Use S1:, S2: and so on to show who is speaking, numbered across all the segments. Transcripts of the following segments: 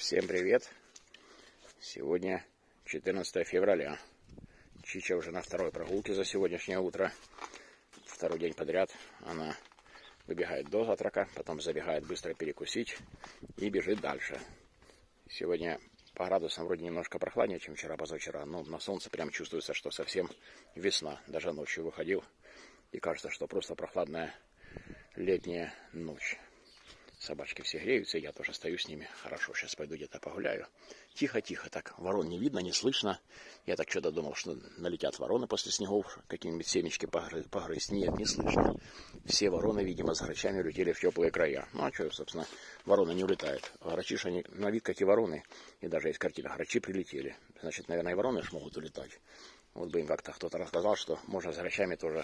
S1: Всем привет! Сегодня 14 февраля. Чича уже на второй прогулке за сегодняшнее утро. Второй день подряд она выбегает до завтрака, потом забегает быстро перекусить и бежит дальше. Сегодня по градусам вроде немножко прохладнее, чем вчера-позавчера, но на солнце прям чувствуется, что совсем весна. Даже ночью выходил и кажется, что просто прохладная летняя ночь. Собачки все греются, я тоже стою с ними. Хорошо, сейчас пойду где-то погуляю. Тихо-тихо, так, ворон не видно, не слышно. Я так что-то думал, что налетят вороны после снегов, какие-нибудь семечки погрызть. Нет, не слышно. Все вороны, видимо, с грачами улетели в теплые края. Ну, а что, собственно, вороны не улетают. Грачи ж они на вид, как и вороны. И даже есть картина, грачи прилетели. Значит, наверное, и вороны ж могут улетать. Вот бы им как-то кто-то рассказал, что можно с грачами тоже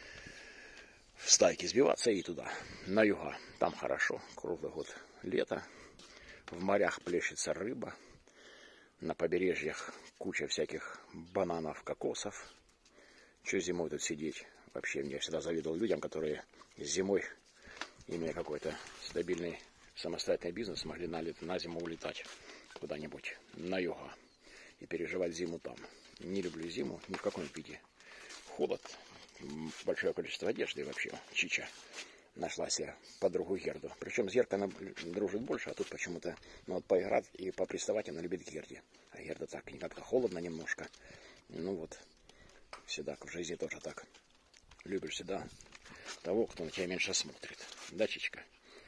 S1: в стайке сбиваться и туда, на юга. Там хорошо, круглый год лето. В морях плещется рыба. На побережьях куча всяких бананов, кокосов. Че зимой тут сидеть? Вообще, я всегда завидовал людям, которые зимой, имея какой-то стабильный самостоятельный бизнес, могли на зиму улетать куда-нибудь на юга и переживать зиму там. Не люблю зиму ни в каком виде. Холод. Большое количество одежды вообще. Чича нашла себе подругу Герду. Причем с Геркой она дружит больше, а тут почему-то вот поиграть и поприставать она любит Герде. А Герда так, как-то холодно немножко. Ну вот, всегда в жизни тоже так. Любишь всегда того, кто на тебя меньше смотрит. Да, Чичка?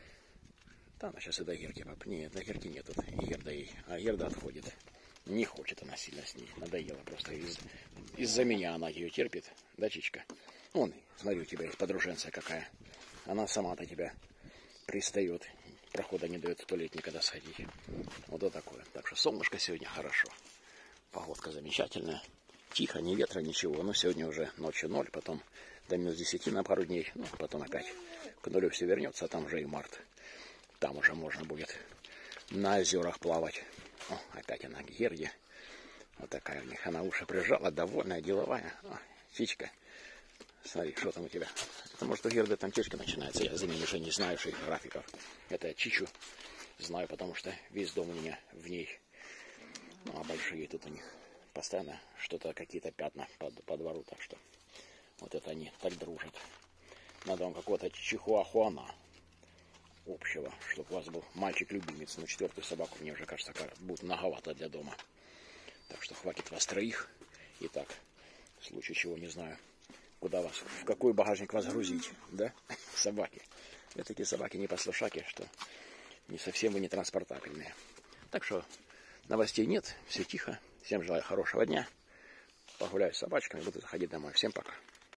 S1: Да, она сейчас и до Герки. Нет, на Герки нет. И Герда ей. А Герда отходит. Не хочет она сильно с ней. Надоело просто. Из-за меня она ее терпит. Да, Чичка? Вон, смотри, у тебя есть подруженция какая. Она сама-то тебя пристает. Прохода не дает в туалет никогда сходить. Вот такое. Так что солнышко сегодня хорошо. Погодка замечательная. Тихо, ни ветра, ничего. Но сегодня уже ночью 0, потом до минус 10 на пару дней. Ну, потом опять к нулю все вернется, а там уже и март. Там уже можно будет на озерах плавать. О, опять она к Герде. Вот такая у них. Она уши прижала, довольная, деловая. О, Чичка, смотри, что там у тебя. Это может у Герды там течка начинается. Я за ними уже не знаю их графиков. Это я Чичу знаю, потому что весь дом у меня в ней. Ну, а большие тут у них постоянно что-то, какие-то пятна по двору. Так что вот это они так дружат. Надо вам какого-то чихуахуана общего, чтобы у вас был мальчик-любимец. Но 4-ю собаку, мне уже кажется, будет многовато для дома. Так что хватит вас 3. Итак, в случае чего, не знаю, куда вас, в какой багажник вас грузить, да, собаки. Это такие собаки непослушаки, что не совсем вы не транспортабельные. Так что новостей нет, все тихо. Всем желаю хорошего дня. Погуляю с собачками, буду заходить домой. Всем пока.